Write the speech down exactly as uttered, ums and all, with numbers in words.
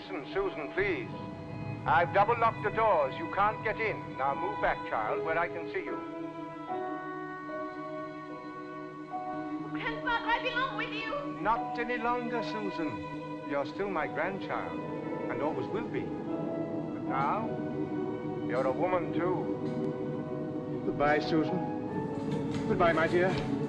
Listen, Susan, please. I've double-locked the doors. You can't get in. Now move back, child, where I can see you. Grandfather, I belong with you. Not any longer, Susan. You're still my grandchild, and always will be. But now, you're a woman, too. Goodbye, Susan. Goodbye, my dear.